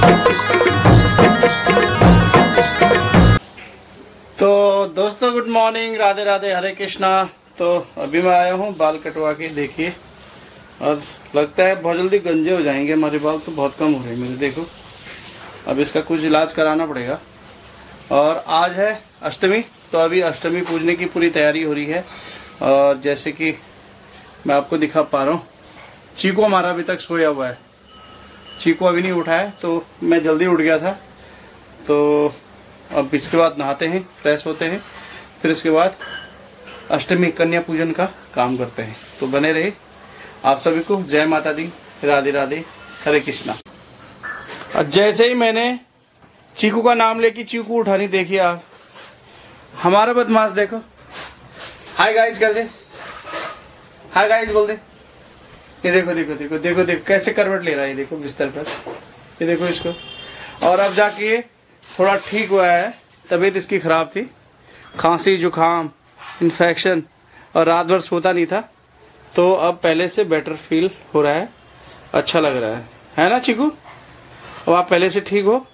तो दोस्तों good morning, Radhe Radhe, Hare Krishna. तो अभी मैं आया हूँ बाल कटवा के, देखिए, और लगता है बहुत जल्दी गंजे हो जाएंगे हमारे बाल, तो बहुत कम हो रहे हैं मेरे। देखो अब इसका कुछ इलाज कराना पड़ेगा। और आज है अष्टमी, तो अभी अष्टमी पूजने की पूरी तैयारी हो रही है। और जैसे कि मैं आपको दिखा पा रहा हूँ, चीकू हमारा अभी तक सोया हुआ है, चीकू अभी नहीं उठा है, तो मैं जल्दी उठ गया था। तो अब इसके बाद नहाते हैं, फ्रेश होते हैं, फिर उसके बाद अष्टमी कन्या पूजन का काम करते हैं। तो बने रहे। आप सभी को जय माता दी, राधे राधे, हरे कृष्णा। और जैसे ही मैंने चीकू का नाम लेके चीकू उठानी, देखिए आप, हमारा बदमाश देखो, हाय गाइस कर दे, हाय गाइस बोल दे। ये देखो देखो देखो देखो देखो कैसे करवट ले रहा है, ये देखो बिस्तर पर, ये देखो इसको। और अब जाके ये थोड़ा ठीक हुआ है, तबीयत इसकी खराब थी, खांसी जुकाम इन्फेक्शन, और रात भर सोता नहीं था। तो अब पहले से बेटर फील हो रहा है, अच्छा लग रहा है ना चीकू? अब आप पहले से ठीक हो,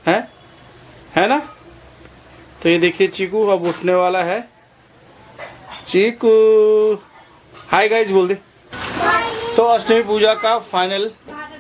है ना? तो ये देखिए चीकू अब उठने वाला है। चीकू हाय गाइस बोल दे। तो अष्टमी पूजा का फाइनल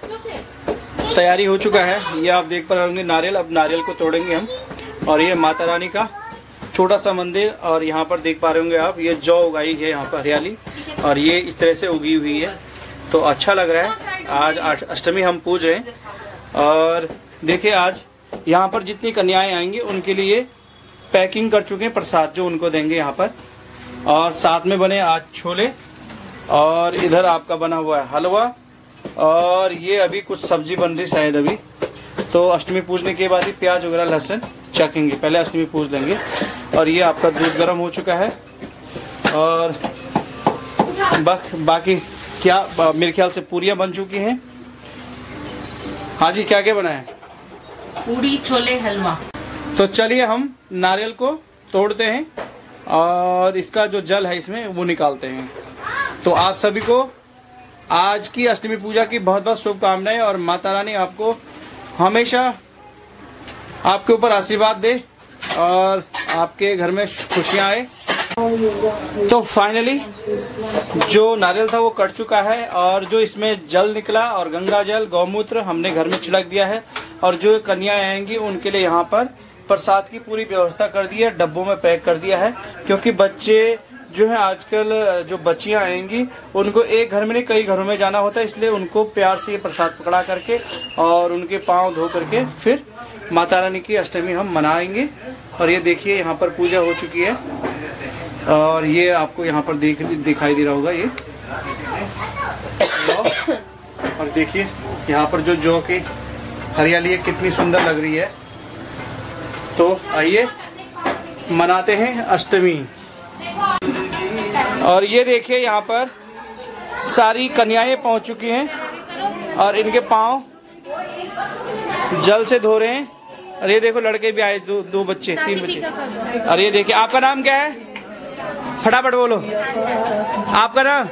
तैयारी हो चुका है। ये आप देख पा रहे होंगे नारियल, अब नारियल को तोड़ेंगे हम। और ये माता रानी का छोटा सा मंदिर, और यहाँ पर देख पा रहे होंगे आप, ये जौ उगाई है यहाँ पर, हरियाली, और ये इस तरह से उगी हुई है। तो अच्छा लग रहा है। आज अष्टमी हम पूज रहे हैं। और देखिए आज यहाँ पर जितनी कन्याएं आएंगी उनके लिए पैकिंग कर चुके हैं प्रसाद, जो उनको देंगे यहाँ पर। और साथ में बने आज छोले, और इधर आपका बना हुआ है हलवा, और ये अभी कुछ सब्जी बन रही शायद अभी। तो अष्टमी पूजने के बाद ही प्याज वगैरह लहसुन चखेंगे, पहले अष्टमी पूज लेंगे। और ये आपका दूध गर्म हो चुका है। और बाकी क्या, मेरे ख्याल से पूरियां बन चुकी हैं। हाँ जी, क्या क्या बना है? पूरी, छोले, हलवा। तो चलिए हम नारियल को तोड़ते हैं, और इसका जो जल है इसमें वो निकालते हैं। तो आप सभी को आज की अष्टमी पूजा की बहुत बहुत शुभकामनाएं, और माता रानी आपको हमेशा आपके ऊपर आशीर्वाद दे और आपके घर में खुशियां आए। तो फाइनली जो नारियल था वो कट चुका है, और जो इसमें जल निकला और गंगा जल गौमूत्र हमने घर में छिड़क दिया है। और जो कन्याएं आएंगी उनके लिए यहाँ पर प्रसाद की पूरी व्यवस्था कर दी है, डब्बों में पैक कर दिया है। क्योंकि बच्चे जो है आजकल, जो बच्चियां आएंगी उनको एक घर में नहीं कई घरों में जाना होता है, इसलिए उनको प्यार से ये प्रसाद पकड़ा करके और उनके पांव धो करके फिर माता रानी की अष्टमी हम मनाएंगे। और ये देखिए यहाँ पर पूजा हो चुकी है, और ये आपको यहाँ पर दिखाई दे रहा होगा ये। और देखिए यहाँ पर जो जौ की हरियाली है कितनी सुंदर लग रही है। तो आइए मनाते हैं अष्टमी। और ये देखिए यहाँ पर सारी कन्याएं पहुंच चुकी हैं, और इनके पांव जल से धो रहे हैं। और ये देखो लड़के भी आए, दो बच्चे, 3 बच्चे। और ये देखिए, आपका नाम क्या है? फटाफट बोलो आपका नाम।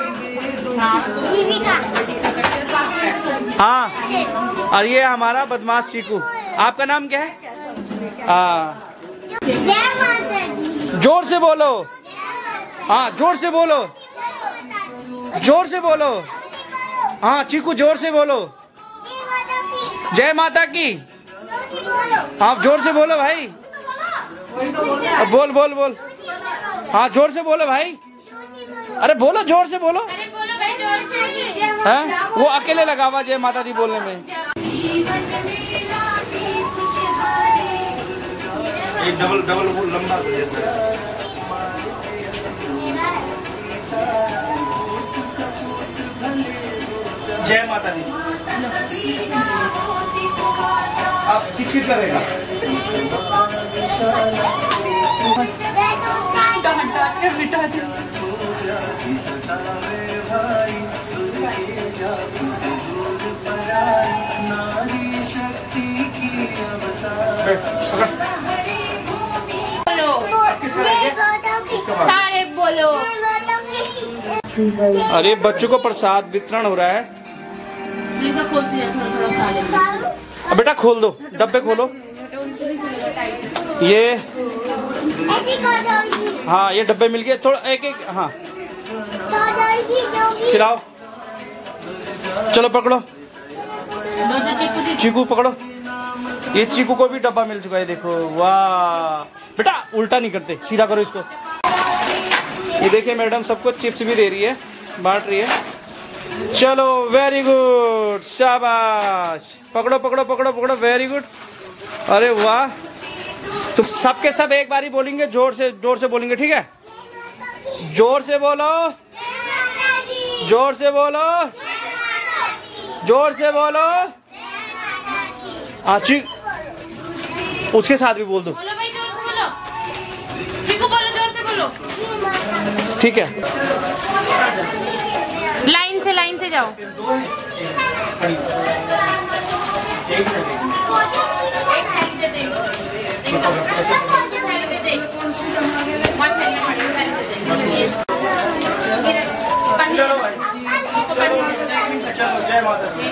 हाँ, और ये हमारा बदमाश चीकू। आपका नाम क्या है? जोर से बोलो। हाँ जोर से बोलो, जोर से बोलो। हाँ चीकू जोर से बोलो, जय माता की। आप जोर से बोलो भाई, बोल बोल बोल। हाँ जोर से बोलो भाई, अरे बोलो जोर से बोलो। हैं वो अकेले लगा हुआ जय माता दी बोलने में। एक डबल डबल लंबा। जय माता दी। आप किस करेगा? सारे बोलो। अरे बच्चों को प्रसाद वितरण हो रहा है। अब बेटा खोल दो, डब्बे खोलो। ये हाँ, ये डब्बे मिल गए, थोड़ा एक एक। हाँ खिलाओ, चलो पकड़ो, चीकू पकड़ो। ये चीकू को भी डब्बा मिल चुका है, देखो। वाह बेटा, उल्टा नहीं करते, सीधा करो इसको। ये देखिए मैडम सबको चिप्स भी दे रही है, बांट रही है। चलो वेरी गुड, शाबाश। पकड़ो पकड़ो पकड़ो पकड़ो, वेरी गुड। अरे वाह, तो सबके सब एक बारी बोलेंगे, जोर से बोलेंगे, ठीक है? जोर से बोलो, जोर से बोलो, जोर से बोलो। आची उसके साथ भी बोल दो। बोलो भाई, जोर से बोलो। चीकू बोलो, जोर से बोलो। ठीक है, लाइन से जाओ। चलो भाई, चलो जय माता दी।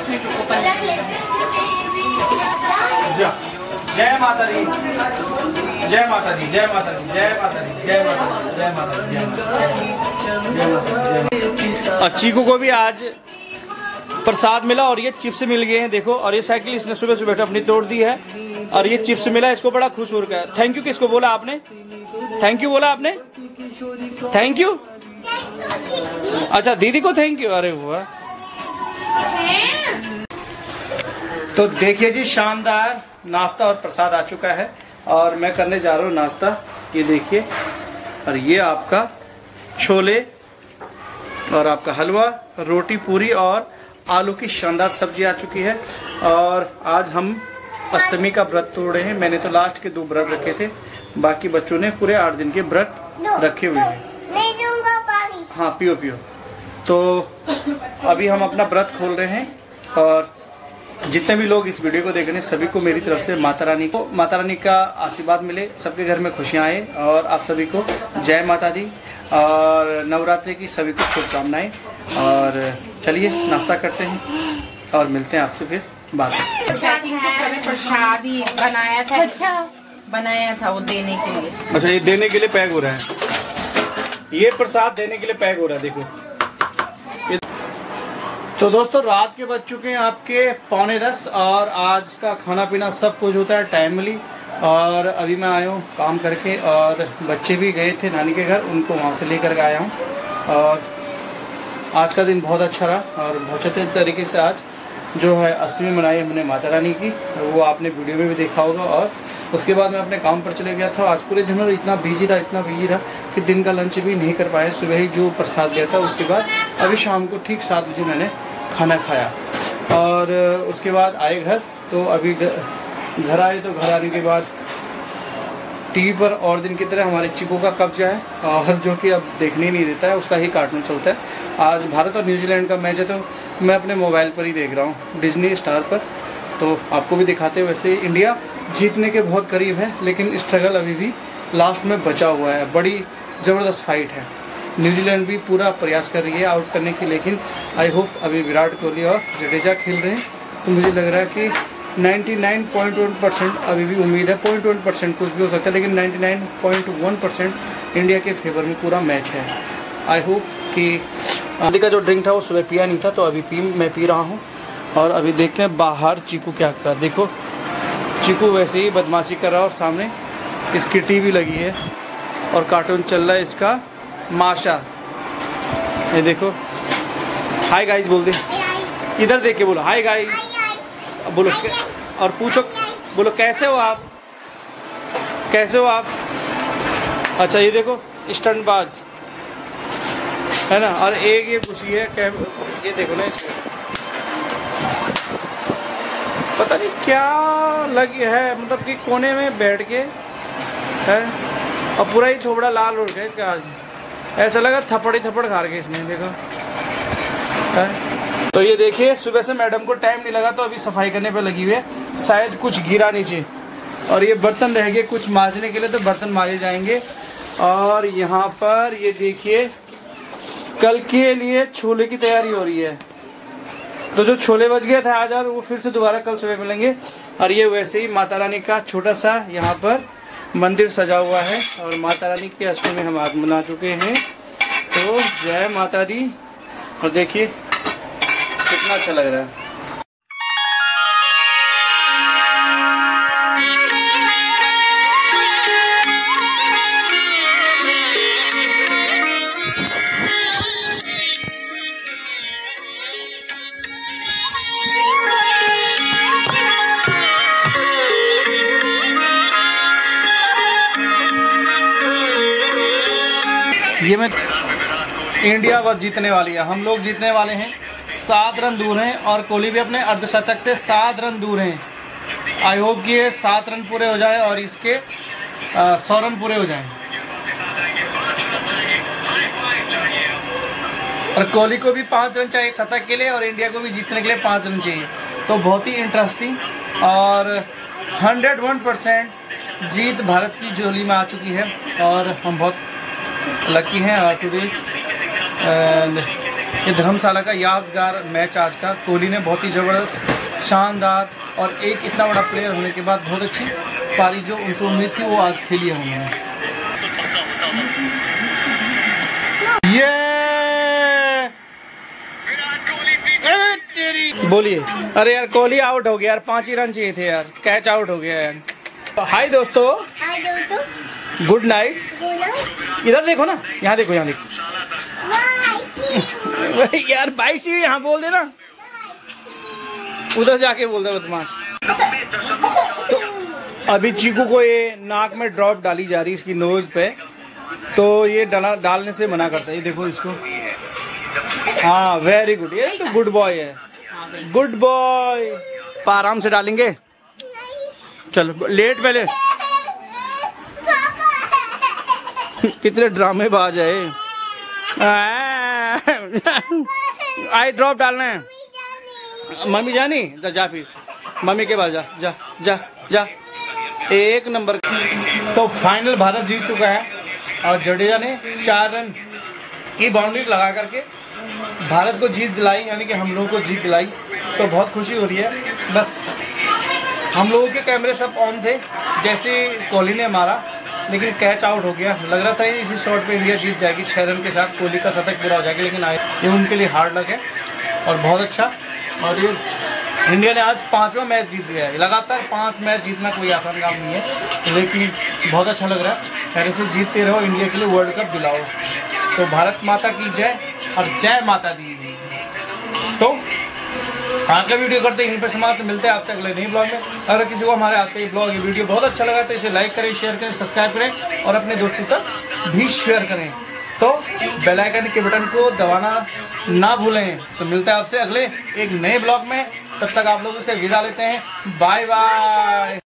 जय माता दी, जय माता दी, जय माता दी, जय माता दी, जय माता दी, जय माता दी, जय माता दी। चीकू को भी आज प्रसाद मिला और ये चिप्स मिल गए हैं, देखो। और ये साइकिल इसने सुबह सुबह अपनी तोड़ दी है और ये चिप्स मिला, इसको बड़ा खुश हो रहा है। थैंक यू किसको बोला आपने? थैंक यू बोला आपने? थैंक यू, अच्छा दीदी को थैंक यू। अरे वाह, तो देखिए जी, शानदार नाश्ता और प्रसाद आ चुका है और मैं करने जा रहा हूँ नाश्ता। ये देखिए, और ये आपका छोले और आपका हलवा, रोटी, पूरी और आलू की शानदार सब्जी आ चुकी है। और आज हम अष्टमी का व्रत तोड़े हैं। मैंने तो लास्ट के 2 व्रत रखे थे, बाकी बच्चों ने पूरे 8 दिन के व्रत रखे हुए हैं। नहीं दूंगा पानी। हाँ पियो पियो। तो अभी हम अपना व्रत खोल रहे हैं और जितने भी लोग इस वीडियो को देख रहे हैं सभी को मेरी तरफ से माता रानी का आशीर्वाद मिले, सबके घर में खुशियां आए और आप सभी को जय माता दी और नवरात्रि की सभी को शुभकामनाएं। और चलिए नाश्ता करते हैं और मिलते हैं आपसे फिर बाद में। प्रसादी बनाया था। अच्छा, बनाया था वो देने के लिए। अच्छा, ये देने के लिए पैक हो रहा है, ये प्रसाद देने के लिए पैक हो रहा है, देखो। तो दोस्तों, रात के बज चुके हैं आपके 9:45 और आज का खाना पीना सब कुछ होता है टाइमली। और अभी मैं आया हूँ काम करके और बच्चे भी गए थे नानी के घर, उनको वहाँ से लेकर आया हूँ। और आज का दिन बहुत अच्छा रहा और बहुत अच्छे तरीके से आज जो है अष्टमी मनाई हमने माता रानी की, वो आपने वीडियो में भी देखा होगा। और उसके बाद मैं अपने काम पर चले गया था। आज पूरे दिन में इतना बिजी रहा कि दिन का लंच भी नहीं कर पाया। सुबह ही जो प्रसाद लिया था, उसके बाद अभी शाम को ठीक 7 बजे मैंने खाना खाया और उसके बाद आए घर। तो अभी घर आए तो घर आने के बाद टीवी पर और दिन की तरह हमारे चीकू का कब्जा है और जो कि अब देखने ही नहीं देता है, उसका ही कार्टून चलता है। आज भारत और न्यूजीलैंड का मैच है तो मैं अपने मोबाइल पर ही देख रहा हूँ, डिज्नी स्टार पर। तो आपको भी दिखाते हैं। वैसे इंडिया जीतने के बहुत करीब है, लेकिन स्ट्रगल अभी भी लास्ट में बचा हुआ है। बड़ी ज़बरदस्त फाइट है। न्यूजीलैंड भी पूरा प्रयास कर रही है आउट करने की, लेकिन आई होप अभी विराट कोहली और जडेजा खेल रहे हैं तो मुझे लग रहा है कि 99.1% अभी भी उम्मीद है। 0.1% कुछ भी हो सकता है, लेकिन 99.1% इंडिया के फेवर में पूरा मैच है। आई होप कि आदि का जो ड्रिंक था वो सुबह पिया नहीं था, तो अभी मैं पी रहा हूँ। और अभी देखते हैं बाहर चीकू क्या कर रहा है। देखो चीकू वैसे ही बदमाशी कर रहा है और सामने इसकी टीवी लगी है और कार्टून चल रहा है इसका माशा। ये देखो, हाय गाइस बोल दे, इधर देख के बोलो हाय गाइस, बोलो और पूछो, बोलो कैसे हो आप, कैसे हो आप। अच्छा ये देखो स्टंटबाज है ना। और एक ये खुशी है, ये देखो ना इसमें पता नहीं क्या लगी है, मतलब कि कोने में बैठ के है और पूरा ही थोबड़ा लाल हो गया इसका। आज ऐसा लगा थप्पड़ खा रहे इसने, देखो है। तो ये देखिए, सुबह से मैडम को टाइम नहीं लगा तो अभी सफाई करने पे लगी हुई है। शायद कुछ गिरा नीचे और ये बर्तन रह गए कुछ मांजने के लिए, तो बर्तन मांजे जाएंगे। और यहाँ पर ये देखिए, कल के लिए छोले की तैयारी हो रही है। तो जो छोले बच गए थे आज और वो फिर से दोबारा कल सुबह मिलेंगे। और ये वैसे ही माता रानी का छोटा सा यहाँ पर मंदिर सजा हुआ है और माता रानी की अष्टमी में हम आज मना चुके हैं। तो जय माता दी। और देखिए कितना अच्छा लग रहा है। ये में इंडिया बस जीतने वाली है, हम लोग जीतने वाले हैं। 7 रन दूर हैं और कोहली भी अपने अर्धशतक से 7 रन दूर हैं। आई होप कि ये 7 रन पूरे हो जाए और इसके 100 रन पूरे हो जाएं। और कोहली को भी 5 रन चाहिए शतक के लिए और इंडिया को भी जीतने के लिए 5 रन चाहिए। तो बहुत ही इंटरेस्टिंग और 101% जीत भारत की झोली में आ चुकी है और हम बहुत लकी हैं। और टुडे ये धर्मशाला का यादगार मैच आज का, कोहली ने बहुत ही ज़बरदस्त शानदार और एक इतना बड़ा प्लेयर होने के बाद बहुत अच्छी पारी जो उनसे उम्मीद थी वो आज खेली है उन्होंने। ये बोलिए। अरे यार कोहली आउट हो गया यार, 5 ही रन चाहिए थे यार, कैच आउट हो गया यार। हाय दोस्तों, गुड नाइट। इधर देखो ना, यहाँ देखो, यहाँ देखो यार। बाई सी यहाँ बोल देना, उधर जाके बोल दे बदमाश। तो अभी चीकू को ये नाक में ड्रॉप डाली जा रही है इसकी नोज पे, तो ये डालने से मना करता है। ये देखो इसको। हाँ वेरी गुड, ये तो गुड बॉय है, गुड बॉय। आराम से डालेंगे, चलो लेट पहले। कितने ड्रामेबाज है। आई ड्रॉप डालना है। मम्मी जानी जा फिर मम्मी के पास जा जा जा जा। 1 नंबर। तो फाइनल भारत जीत चुका है और जडेजा ने 4 रन की बाउंड्री लगा करके भारत को जीत दिलाई, यानी कि हम लोगों को जीत दिलाई। तो बहुत खुशी हो रही है। बस हम लोगों के कैमरे सब ऑन थे जैसे कोहली ने मारा, लेकिन कैच आउट हो गया। लग रहा था इसी शॉट पे इंडिया जीत जाएगी 6 रन के साथ, कोहली का शतक पूरा हो जाएगा, लेकिन ये उनके लिए हार्ड लक है और बहुत अच्छा। और ये इंडिया ने आज 5वां मैच जीत दिया है। लगातार 5 मैच जीतना कोई आसान काम नहीं है, लेकिन बहुत अच्छा लग रहा है। पहले से जीतते रहो, इंडिया के लिए वर्ल्ड कप दिलाओ। तो भारत माता की जय और जय माता दी। तो आज का वीडियो करते हैं यहीं पर समाप्त। मिलते हैं आपसे अगले नए ब्लॉग में। अगर किसी को हमारे आज का ये ब्लॉग, ये वीडियो बहुत अच्छा लगा तो इसे लाइक करें, शेयर करें, सब्सक्राइब करें और अपने दोस्तों तक भी शेयर करें। तो बेल आइकन के बटन को दबाना ना भूलें। तो मिलते हैं आपसे अगले एक नए ब्लॉग में। तब तक आप लोगों से विदा लेते हैं। Bye bye.